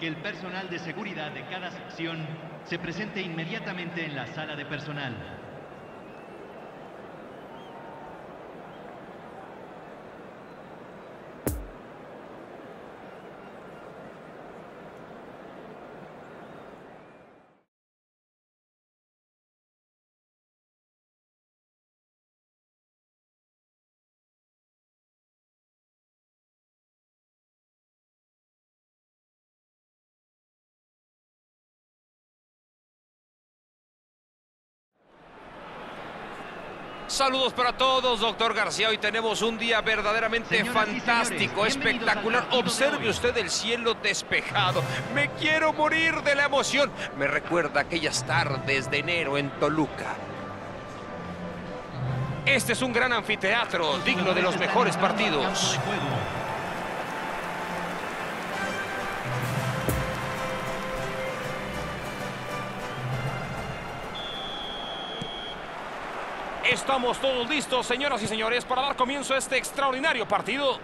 que el personal de seguridad de cada sección se presente inmediatamente en la sala de personal. Saludos para todos, doctor García. Hoy tenemos un día verdaderamente fantástico, espectacular. Observe usted el cielo despejado. Me quiero morir de la emoción. Me recuerda aquellas tardes de enero en Toluca. Este es un gran anfiteatro, digno de los mejores partidos. Estamos todos listos, señoras y señores, para dar comienzo a este extraordinario partido.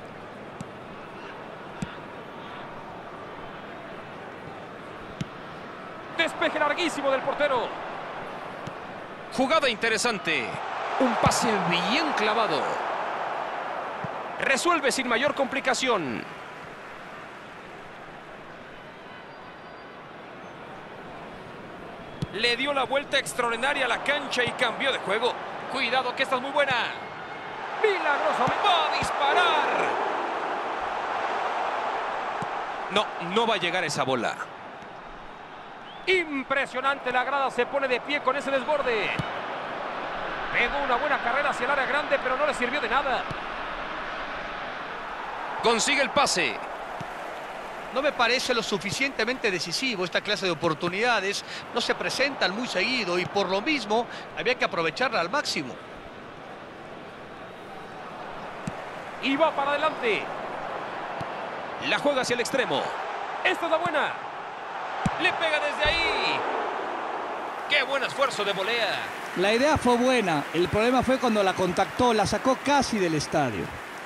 Despeje larguísimo del portero. Jugada interesante. Un pase bien clavado. Resuelve sin mayor complicación. Le dio la vuelta extraordinaria a la cancha y cambió de juego. Cuidado que esta es muy buena. Milagrosamente va a disparar. No va a llegar esa bola. Impresionante, la grada se pone de pie con ese desborde. Pegó una buena carrera hacia el área grande, pero no le sirvió de nada. Consigue el pase. No me parece lo suficientemente decisivo. Esta clase de oportunidades no se presentan muy seguido y por lo mismo había que aprovecharla al máximo. Y va para adelante. La juega hacia el extremo. Esta es la buena. Le pega desde ahí. ¡Qué buen esfuerzo de volea! La idea fue buena. El problema fue cuando la contactó. La sacó casi del estadio.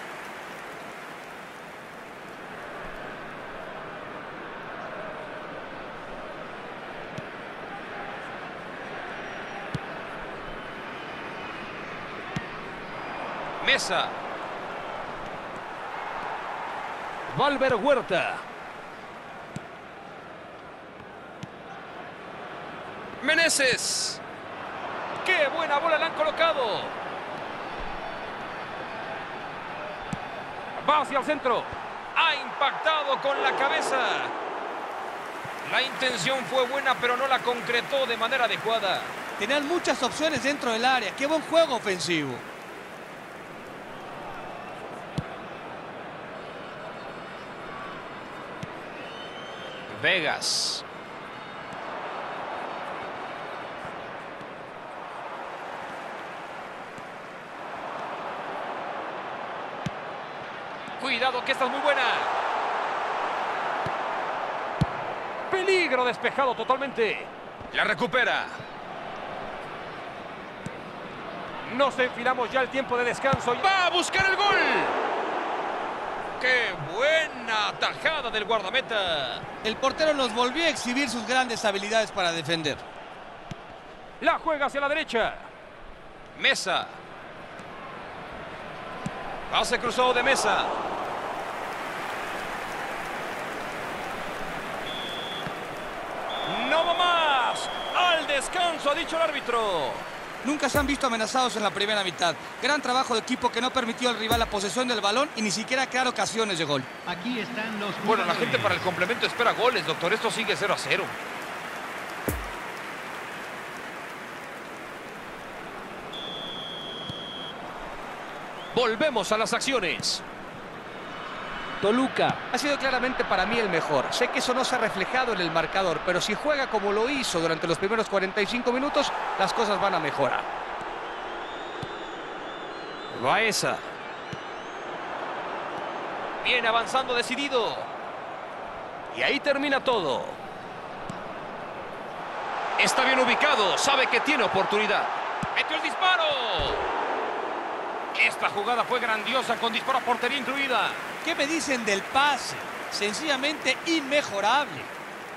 Mesa. Valver Huerta. Meneses. ¡Qué buena bola le han colocado! Va hacia el centro. Ha impactado con la cabeza. La intención fue buena, pero no la concretó de manera adecuada. Tenían muchas opciones dentro del área. ¡Qué buen juego ofensivo! Vegas. Cuidado que esta es muy buena. Peligro despejado totalmente. La recupera. Nos enfilamos ya el tiempo de descanso. ¡Va a buscar el gol! ¡Qué buena tajada del guardameta! El portero nos volvió a exhibir sus grandes habilidades para defender. La juega hacia la derecha. Mesa. Pase cruzado de Mesa. ¡No va más! ¡Al descanso!, ha dicho el árbitro. Nunca se han visto amenazados en la primera mitad. Gran trabajo de equipo que no permitió al rival la posesión del balón y ni siquiera crear ocasiones de gol. Aquí están los jugadores. Bueno, la gente para el complemento espera goles, doctor. Esto sigue 0-0. Volvemos a las acciones. Toluca. Ha sido claramente para mí el mejor. Sé que eso no se ha reflejado en el marcador, pero si juega como lo hizo durante los primeros 45 minutos, las cosas van a mejorar. Baeza. Viene avanzando decidido. Y ahí termina todo. Está bien ubicado, sabe que tiene oportunidad. ¡Metió el disparo! Esta jugada fue grandiosa con disparo a portería incluida. ¿Qué me dicen del pase? sencillamente inmejorable.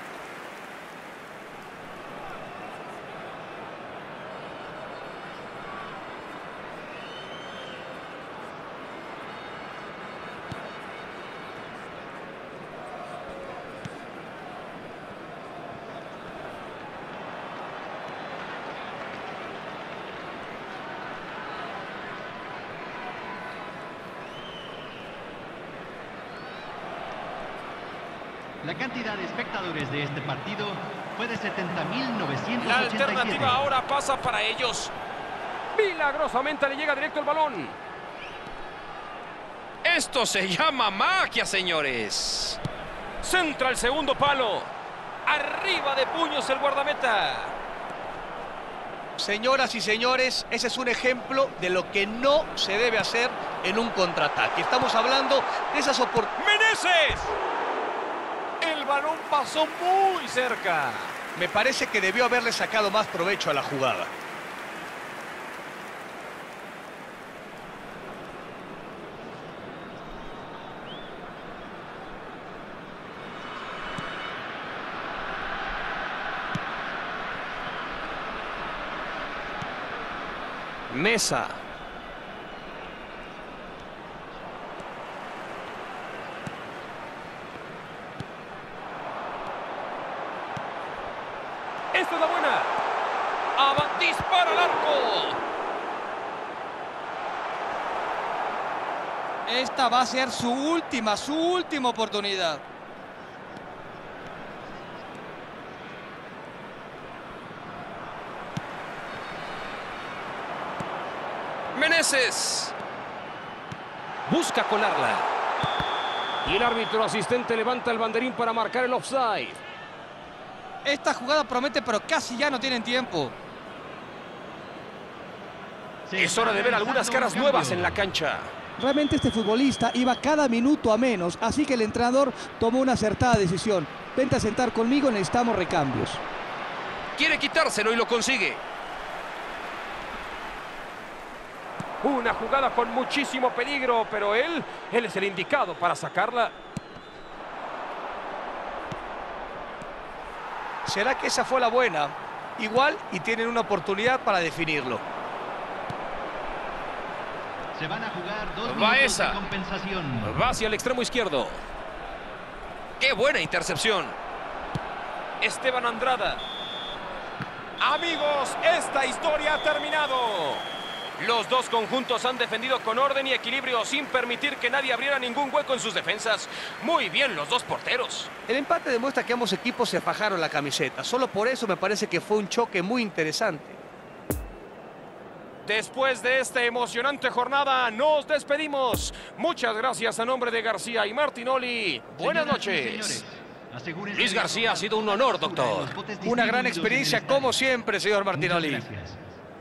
La cantidad de espectadores de este partido fue de 70.987. La alternativa ahora pasa para ellos. Milagrosamente le llega directo el balón. Esto se llama magia, señores. Centra el segundo palo. Arriba de puños el guardameta. Señoras y señores, ese es un ejemplo de lo que no se debe hacer en un contraataque. Estamos hablando de esas oportunidades. ¡Meneses! El balón pasó muy cerca. Me parece que debió haberle sacado más provecho a la jugada. Mesa. Esta es la buena. Dispara al arco. Esta va a ser su última oportunidad. Meneses. Busca colarla. Y el árbitro asistente levanta el banderín para marcar el offside. Esta jugada promete, pero casi ya no tienen tiempo. Es hora de ver algunas caras nuevas en la cancha. Realmente este futbolista iba cada minuto a menos, así que el entrenador tomó una acertada decisión. Vente a sentar conmigo, necesitamos recambios. Quiere quitárselo y lo consigue. Una jugada con muchísimo peligro, pero él es el indicado para sacarla. ¿Será que esa fue la buena? Igual y tienen una oportunidad para definirlo. Se van a jugar 2 Va minutos esa. de compensación. Va hacia el extremo izquierdo. ¡Qué buena intercepción! Esteban Andrada. Amigos, esta historia ha terminado. Los dos conjuntos han defendido con orden y equilibrio sin permitir que nadie abriera ningún hueco en sus defensas. Muy bien los dos porteros. El empate demuestra que ambos equipos se fajaron la camiseta. Solo por eso me parece que fue un choque muy interesante. Después de esta emocionante jornada, nos despedimos. Muchas gracias a nombre de García y Martinoli. Buenas noches. Luis García, ha sido un honor, doctor. Una gran experiencia, como siempre, señor Martinoli. Gracias.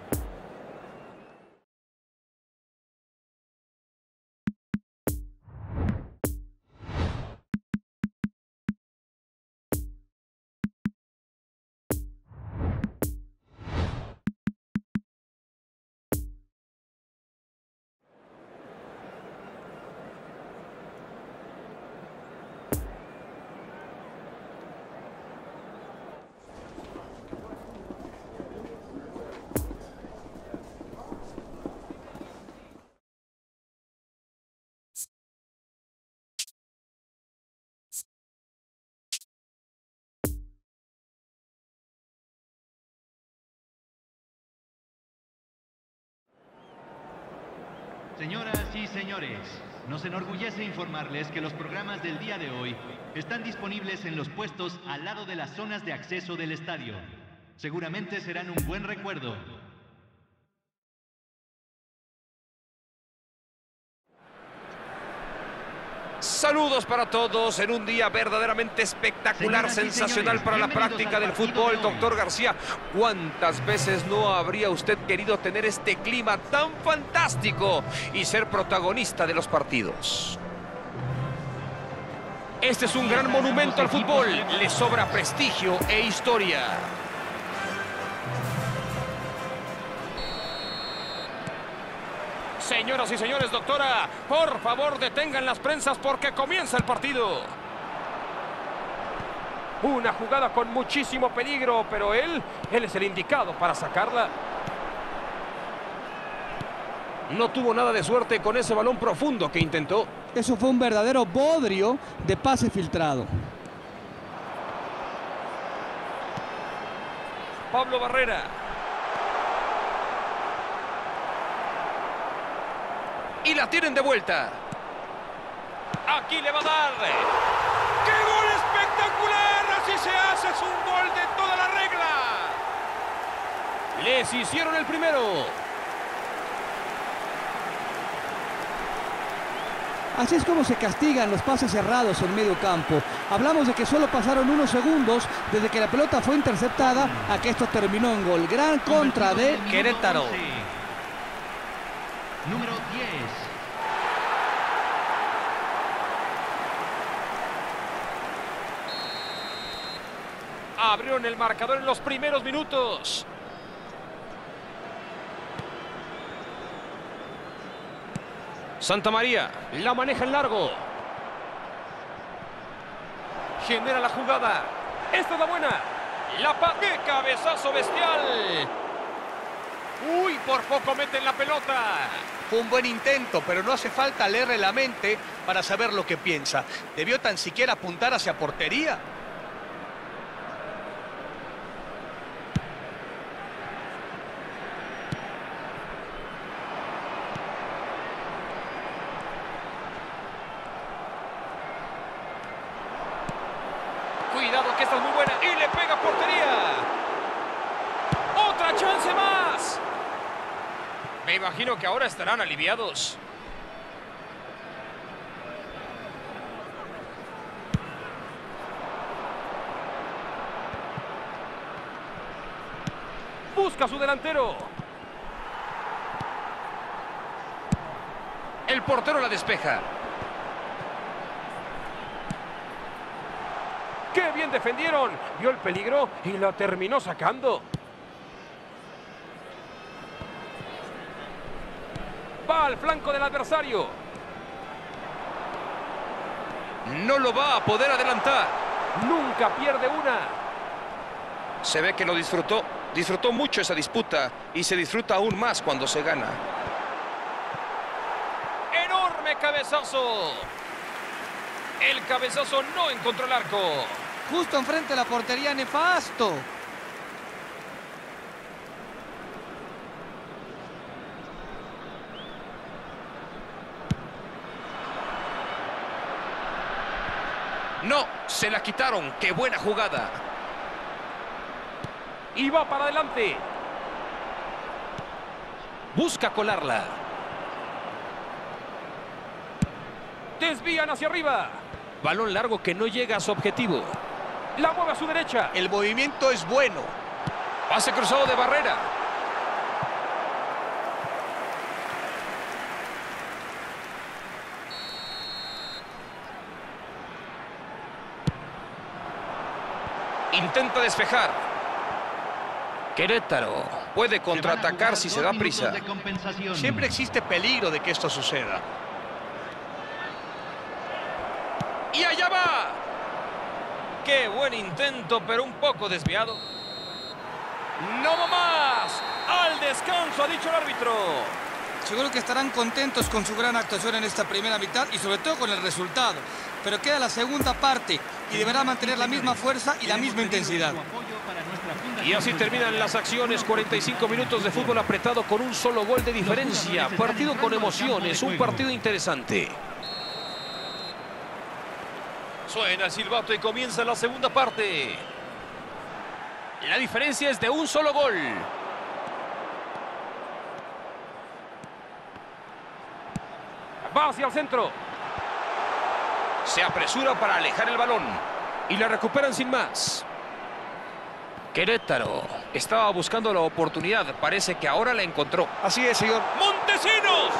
Señoras y señores, nos enorgullece informarles que los programas del día de hoy están disponibles en los puestos al lado de las zonas de acceso del estadio. Seguramente serán un buen recuerdo. Saludos para todos en un día verdaderamente espectacular, sensacional para la práctica del fútbol. Doctor García, ¿cuántas veces no habría usted querido tener este clima tan fantástico y ser protagonista de los partidos? Este es un gran monumento al fútbol, le sobra prestigio e historia. Señoras y señores, doctora, por favor detengan las prensas porque comienza el partido. Una jugada con muchísimo peligro, pero él es el indicado para sacarla. No tuvo nada de suerte con ese balón profundo que intentó. Eso fue un verdadero bodrio de pase filtrado. Pablo Barrera. Y la tienen de vuelta. Aquí le va a dar. ¡Qué gol espectacular! Así se hace, es un gol de toda la regla. Les hicieron el primero. Así es como se castigan los pases cerrados en medio campo. Hablamos de que solo pasaron unos segundos desde que la pelota fue interceptada a que esto terminó en gol. Gran contra de Querétaro. Número 10. Abrieron el marcador en los primeros minutos. Santa María la maneja en largo. Genera la jugada. Esta es la buena. ¡Qué cabezazo bestial! ¡Uy! Por poco meten la pelota. Fue un buen intento, pero no hace falta leerle la mente para saber lo que piensa. Debió tan siquiera apuntar hacia portería. Cuidado que esta es muy buena y le pega a portería. ¡Otra chance más! Me imagino que ahora estarán aliviados. Busca a su delantero. El portero la despeja. ¡Qué bien defendieron! Vio el peligro y la terminó sacando. Va al flanco del adversario. No lo va a poder adelantar. Nunca pierde una. Se ve que lo disfrutó. Disfrutó mucho esa disputa y se disfruta aún más cuando se gana. ¡Enorme cabezazo! El cabezazo no encontró el arco. Justo enfrente de la portería, nefasto. No, se la quitaron. ¡Qué buena jugada! Y va para adelante. Busca colarla. Desvían hacia arriba. Balón largo que no llega a su objetivo. La mueve a su derecha. El movimiento es bueno. Pase cruzado de Barrera. Intenta despejar. Querétaro puede contraatacar si se da prisa. Siempre existe peligro de que esto suceda. ¡Y allá va! ¡Qué buen intento, pero un poco desviado! ¡No más! ¡Al descanso!, ha dicho el árbitro. Seguro que estarán contentos con su gran actuación en esta primera mitad y sobre todo con el resultado. Pero queda la segunda parte y deberá mantener la misma fuerza y la misma intensidad. Y así terminan las acciones. 45 minutos de fútbol apretado con un solo gol de diferencia. Partido con emociones, un partido interesante. Suena el silbato y comienza la segunda parte. La diferencia es de un solo gol. Va hacia el centro. Se apresura para alejar el balón. Y la recuperan sin más. Querétaro estaba buscando la oportunidad. Parece que ahora la encontró. Así es, señor. ¡Montesinos!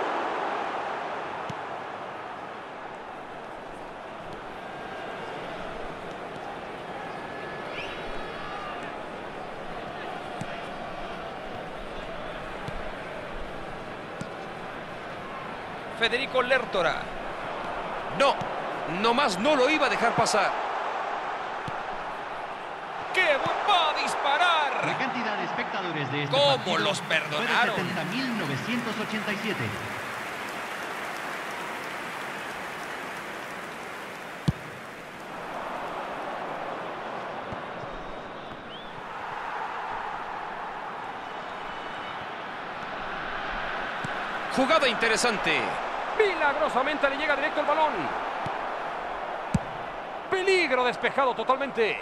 Federico Lertora. No, nomás no lo iba a dejar pasar. ¡Qué va a disparar! La cantidad de espectadores de este ¿Cómo partido los perdonaron? fue de 70.987. Jugada interesante. Milagrosamente le llega directo el balón. Peligro despejado totalmente.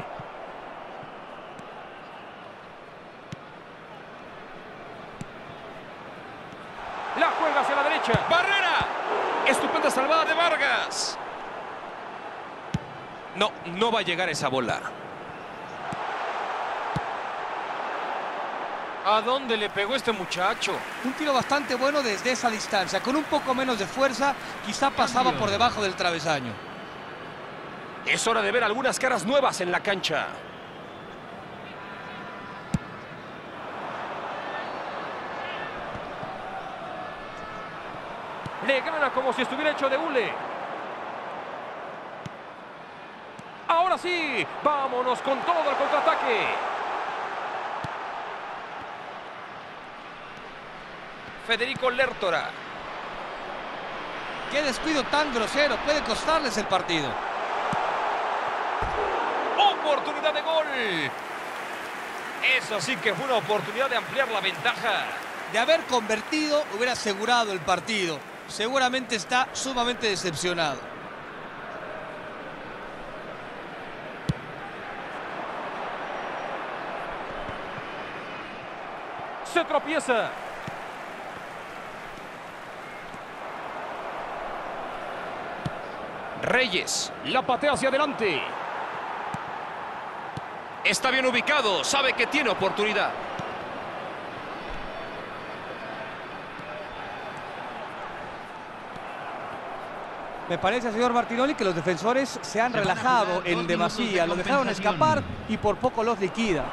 La juega hacia la derecha. ¡Barrera! Estupenda salvada de Vargas. No va a llegar esa bola. ¿A dónde le pegó este muchacho? Un tiro bastante bueno desde esa distancia. Con un poco menos de fuerza, quizá pasaba por debajo del travesaño. Es hora de ver algunas caras nuevas en la cancha. Le gana como si estuviera hecho de hule. Ahora sí, vámonos con todo el contraataque. Federico Lertora. Qué descuido tan grosero, puede costarles el partido. Oportunidad de gol. Eso sí que fue una oportunidad de ampliar la ventaja. De haber convertido, hubiera asegurado el partido. Seguramente está sumamente decepcionado. Se tropieza. Reyes. La patea hacia adelante. Está bien ubicado, sabe que tiene oportunidad. Me parece, señor Martinoli, que los defensores se han relajado en demasía. Lo dejaron escapar y por poco los liquida.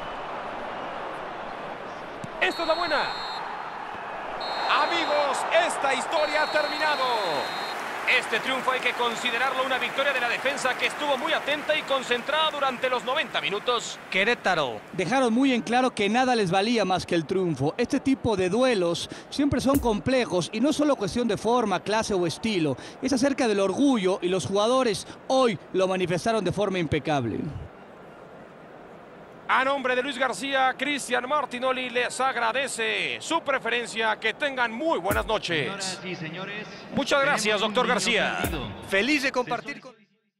Esta es la buena. Amigos, esta historia ha terminado. Este triunfo hay que considerarlo una victoria de la defensa que estuvo muy atenta y concentrada durante los 90 minutos. Querétaro. Dejaron muy en claro que nada les valía más que el triunfo. Este tipo de duelos siempre son complejos y no es solo cuestión de forma, clase o estilo. Es acerca del orgullo y los jugadores hoy lo manifestaron de forma impecable. A nombre de Luis García, Cristian Martinoli les agradece su preferencia. Que tengan muy buenas noches. Señoras y señores, Muchas gracias, tenemos un doctor niño García. perdido. Feliz de compartir con...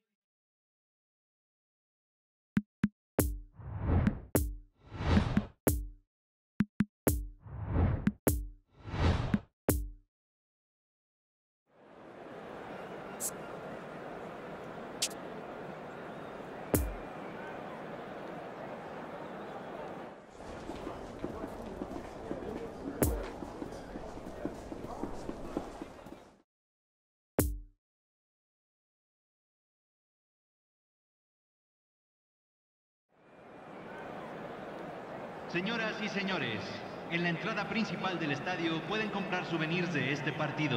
Señoras y señores, en la entrada principal del estadio pueden comprar souvenirs de este partido.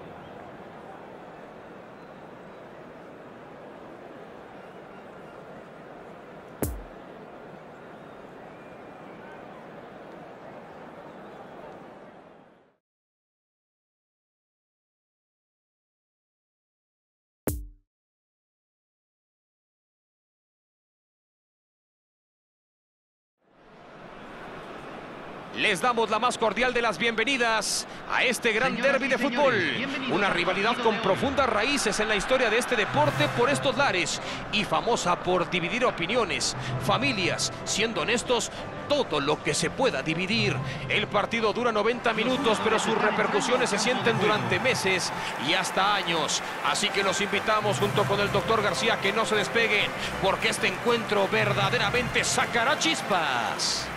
Les damos la más cordial de las bienvenidas a este gran Señoras derbi y de señores, fútbol. bienvenidos Una al rivalidad partido con de hoy. profundas raíces en la historia de este deporte por estos lares y famosa por dividir opiniones, familias, siendo honestos, todo lo que se pueda dividir. El partido dura 90 minutos, pero sus repercusiones se sienten durante meses y hasta años. Así que los invitamos junto con el doctor García que no se despeguen, porque este encuentro verdaderamente sacará chispas.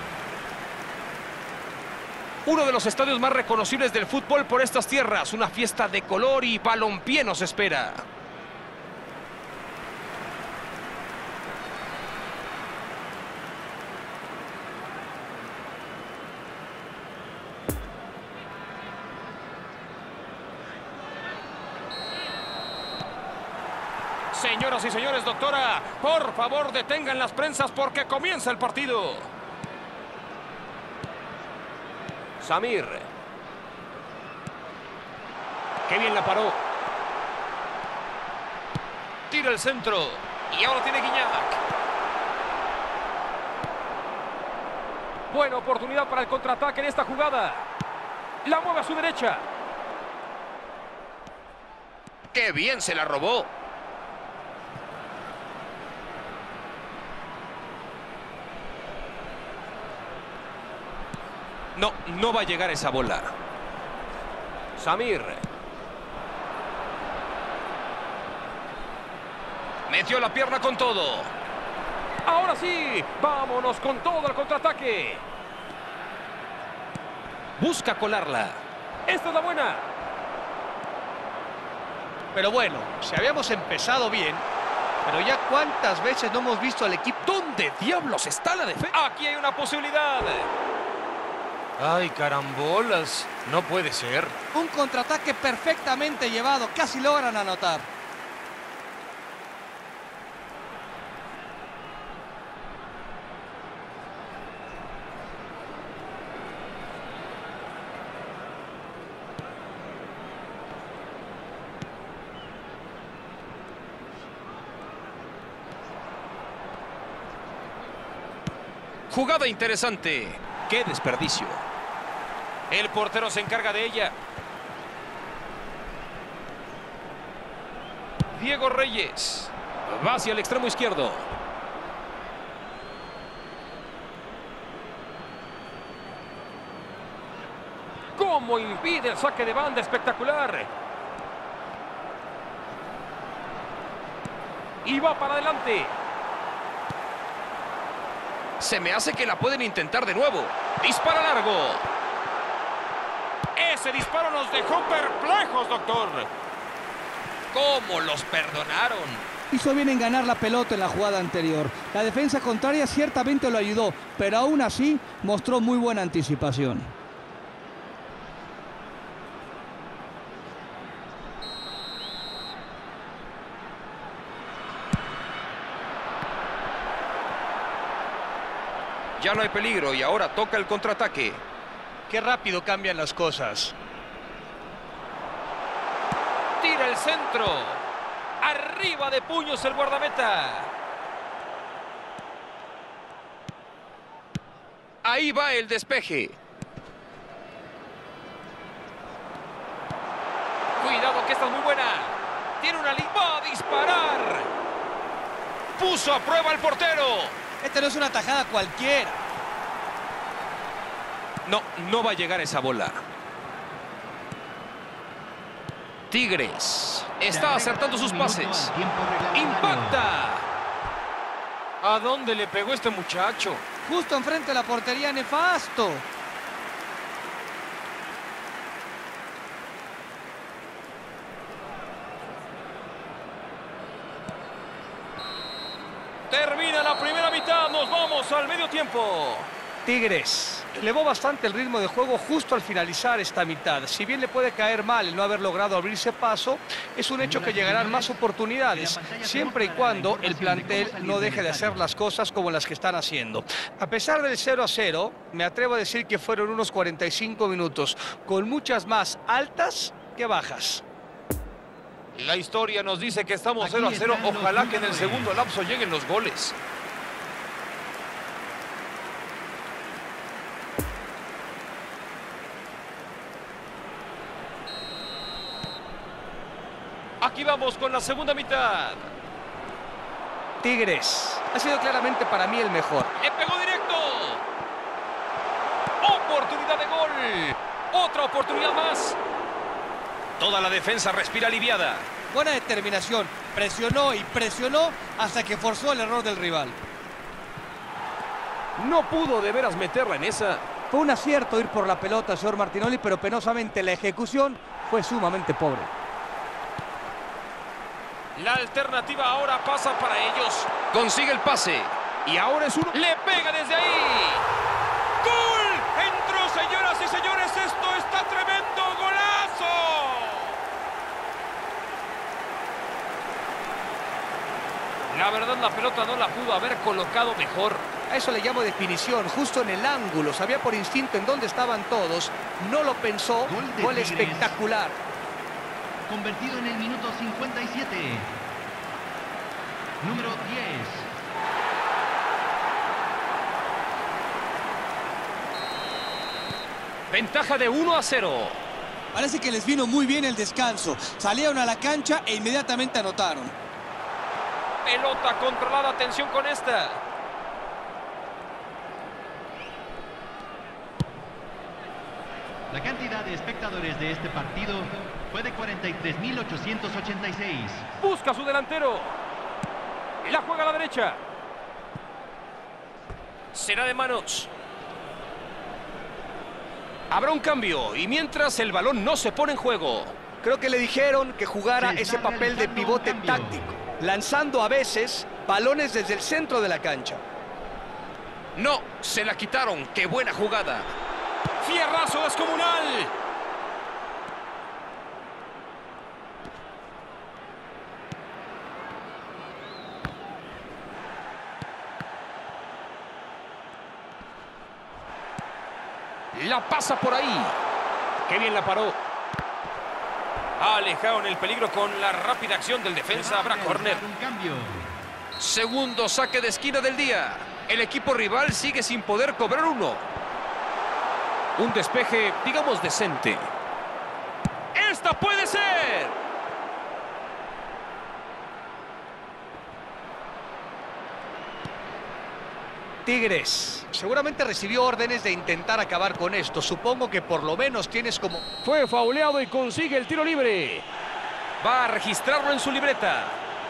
Uno de los estadios más reconocibles del fútbol por estas tierras, una fiesta de color y balompié nos espera. Señoras y señores, doctora, por favor detengan las prensas porque comienza el partido. Samir. Qué bien la paró. Tira el centro. Y ahora tiene Guiñac. Buena oportunidad para el contraataque en esta jugada. La mueve a su derecha. ¡Qué bien se la robó! No, no va a llegar esa bola. Samir. Metió la pierna con todo. Ahora sí, vámonos con todo al contraataque. Busca colarla. Esta es la buena. Pero bueno, si habíamos empezado bien, pero ya cuántas veces no hemos visto al equipo. ¿Dónde diablos está la defensa? Aquí hay una posibilidad. Ay, carambolas. No puede ser. Un contraataque perfectamente llevado, casi logran anotar. Jugada interesante. ¡Qué desperdicio! El portero se encarga de ella. Diego Reyes. Va hacia el extremo izquierdo. ¿Cómo impide el saque de banda? Espectacular. Y va para adelante. Se me hace que la pueden intentar de nuevo. Dispara largo. Ese disparo nos dejó perplejos, doctor. ¿Cómo los perdonaron? Hizo bien en ganar la pelota en la jugada anterior. La defensa contraria ciertamente lo ayudó, pero aún así mostró muy buena anticipación. Ya no hay peligro y ahora toca el contraataque. Qué rápido cambian las cosas. Tira el centro. Arriba de puños el guardameta. Ahí va el despeje. Cuidado que esta es muy buena. Tiene una línea. ¡Va a disparar! Puso a prueba al portero. Esta no es una tajada cualquiera. No, no va a llegar esa bola. Tigres está acertando sus pases. ¡Impacta! ¿A dónde le pegó este muchacho? Justo enfrente de la portería, nefasto. Termina la primera mitad. Nos vamos al medio tiempo. Tigres elevó bastante el ritmo de juego justo al finalizar esta mitad. Si bien le puede caer mal el no haber logrado abrirse paso, es un hecho que llegarán más oportunidades, siempre y cuando el plantel no deje de hacer las cosas como las que están haciendo. A pesar del 0-0, me atrevo a decir que fueron unos 45 minutos, con muchas más altas que bajas. La historia nos dice que estamos 0-0. Ojalá que en el segundo lapso lleguen los goles. Aquí vamos con la segunda mitad. Tigres ha sido claramente para mí el mejor. ¡Le pegó directo! ¡Oportunidad de gol! ¡Otra oportunidad más! Toda la defensa respira aliviada. Buena determinación. Presionó y presionó hasta que forzó el error del rival. No pudo de veras meterla en esa. Fue un acierto ir por la pelota, señor Martinoli, pero penosamente la ejecución fue sumamente pobre. La alternativa ahora pasa para ellos. Consigue el pase. Y ahora es uno. ¡Le pega desde ahí! ¡Gol! ¡Entró, señoras y señores! ¡Esto está tremendo! ¡Golazo! La verdad, la pelota no la pudo haber colocado mejor. A eso le llamo definición, justo en el ángulo. Sabía por instinto en dónde estaban todos. No lo pensó. Gol espectacular. Convertido en el minuto 57. Número 10. Ventaja de 1-0. Parece que les vino muy bien el descanso. Salieron a la cancha e inmediatamente anotaron. Pelota controlada, atención con esta. La cantidad de espectadores de este partido fue de 43.886. Busca a su delantero. Y la juega a la derecha. Será de manos. Habrá un cambio y mientras el balón no se pone en juego. Creo que le dijeron que jugara ese papel de pivote táctico, lanzando a veces balones desde el centro de la cancha. No, se la quitaron. ¡Qué buena jugada! Fierrazo descomunal. La pasa por ahí. ¡Qué bien la paró! Alejaron el peligro con la rápida acción del defensa. Habrá córner. Segundo saque de esquina del día. El equipo rival sigue sin poder cobrar uno. Un despeje, digamos, decente. ¡Esta puede ser! Tigres seguramente recibió órdenes de intentar acabar con esto. Supongo que por lo menos tienes como... Fue fauleado y consigue el tiro libre. Va a registrarlo en su libreta.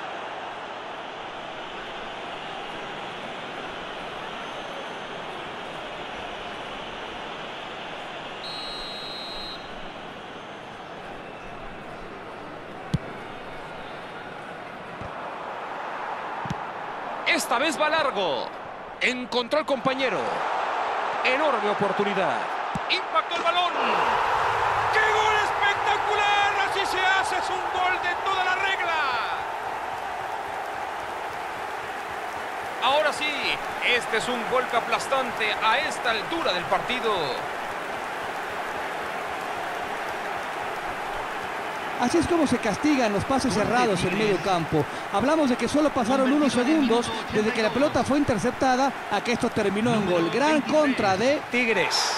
Esta vez va largo. Encontró al compañero. Enorme oportunidad. Impactó el balón. ¡Qué gol espectacular! Así se hace, es un gol de toda la regla. Ahora sí, este es un golpe aplastante a esta altura del partido. Así es como se castigan los pases cerrados en medio campo. Hablamos de que solo pasaron unos segundos desde que la pelota fue interceptada a que esto terminó en gol. Gran contra de Tigres.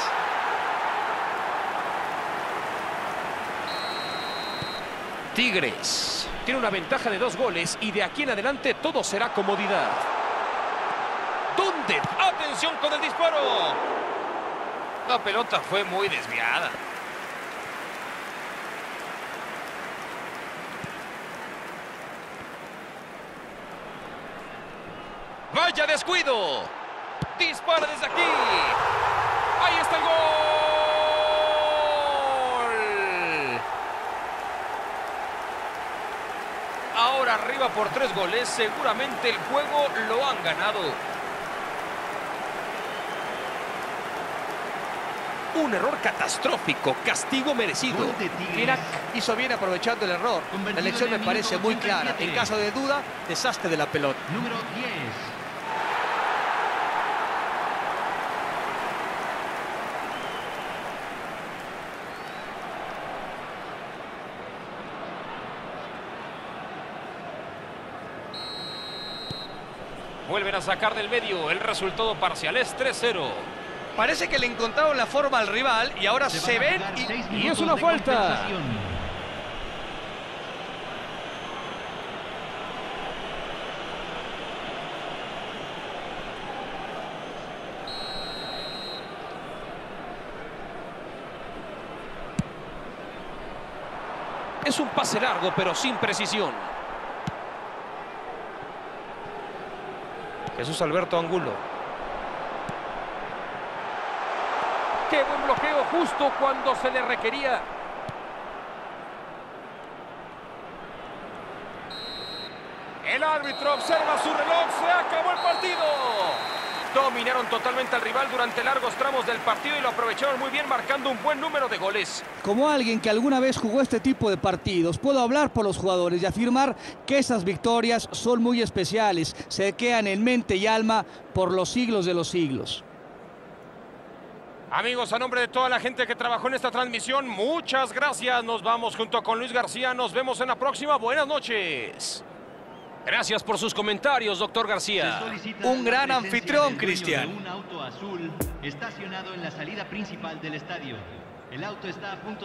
Tigres tiene una ventaja de 2 goles y de aquí en adelante todo será comodidad. ¿Dónde? ¡Atención con el disparo! La pelota fue muy desviada. ¡Vaya descuido! ¡Dispara desde aquí! ¡Ahí está el gol! Ahora arriba por 3 goles. Seguramente el juego lo han ganado. Un error catastrófico. Castigo merecido. Irak hizo bien aprovechando el error. La elección me parece muy clara. En caso de duda, desastre de la pelota. Número 10. Vuelven a sacar del medio. El resultado parcial es 3-0. Parece que le encontraron la forma al rival y ahora se ven y es una falta. Es un pase largo, pero sin precisión. Jesús Alberto Angulo. ¡Qué buen bloqueo justo cuando se le requería! El árbitro observa su reloj. ¡Se acabó el partido! Dominaron totalmente al rival durante largos tramos del partido y lo aprovecharon muy bien, marcando un buen número de goles. Como alguien que alguna vez jugó este tipo de partidos, puedo hablar por los jugadores y afirmar que esas victorias son muy especiales. Se quedan en mente y alma por los siglos de los siglos. Amigos, a nombre de toda la gente que trabajó en esta transmisión, muchas gracias. Nos vamos junto con Luis García. Nos vemos en la próxima. Buenas noches. Gracias por sus comentarios, doctor García. Un gran anfitrión, Cristian. Un auto azul estacionado en la salida principal del estadio. El auto está a punto